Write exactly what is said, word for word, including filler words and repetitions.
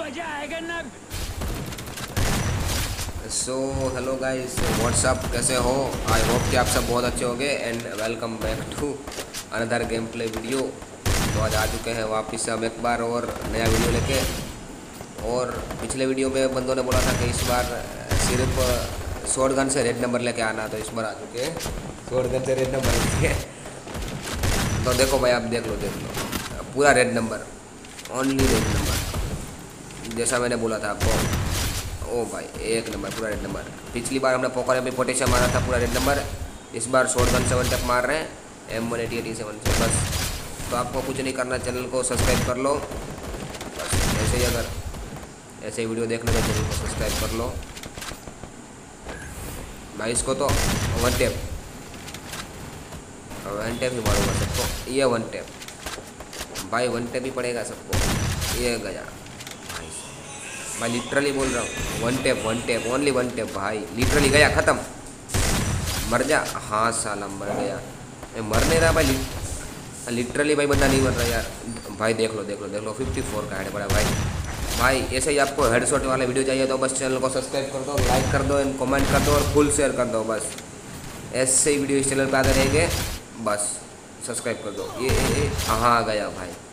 मजा आएगा ना। सो हेलो गाइस, व्हाट्सअप, कैसे हो? आई होप कि आप सब बहुत अच्छे होंगे and welcome back to another game play video. तो आज आ चुके हैं वापस से हम एक बार और नया वीडियो लेके। और पिछले वीडियो में बंदों ने बोला था कि इस बार सिर्फ शॉर्ट गन से रेड नंबर लेके आना, तो इस बार आ चुके हैं शॉर्ट गन से रेड नंबर लेके। तो देखो भाई, आप देख लो देख लो पूरा red number, only red number, जैसा मैंने बोला था आपको। ओ भाई, एक नंबर पूरा रेड नंबर। पिछली बार हमने पोकर में भी पोटेशियम मारा था पूरा रेड नंबर। इस बार शॉर्ट गन सेवन टैप मार रहे हैं M one eighty eighty seven से बस। तो आपको कुछ नहीं करना, चैनल को सब्सक्राइब कर लो बस। ऐसे ही अगर ऐसे ही वीडियो देखने तो चैनल को सब्सक्राइब कर लो भाई। इसको तो वन टैप वन टैप ही मारूंगा सबको, ये वन टैप भाई, वन टैप ही पड़ेगा सबको। ये गया मैं लिटरली बोल रहा हूँ, one tap one tap only one tap भाई। लिटरली गया, ख़त्म। मर जा। हाँ साला मर गया। मैं मर नहीं रहा भाई, लिटरली भाई बंदा नहीं मर रहा यार। भाई देख लो देख लो देख लो, फिफ्टी फोर का हेड पड़ा भाई। भाई ऐसे ही आपको हेडशॉट वाला वीडियो चाहिए तो बस चैनल को सब्सक्राइब कर दो, लाइक कर दो एंड कमेंट कर दो और फुल शेयर कर दो बस। ऐसे ही वीडियो इस चैनल पर आते रहेंगे, बस सब्सक्राइब कर दो। ये, ये, ये हाँ गया भाई।